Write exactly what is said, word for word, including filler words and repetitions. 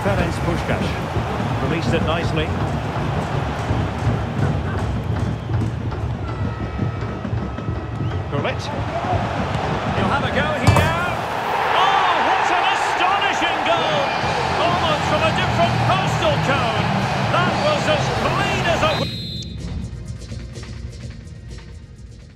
Ferenc Puskás released it nicely. Gullit. He'll have a go here.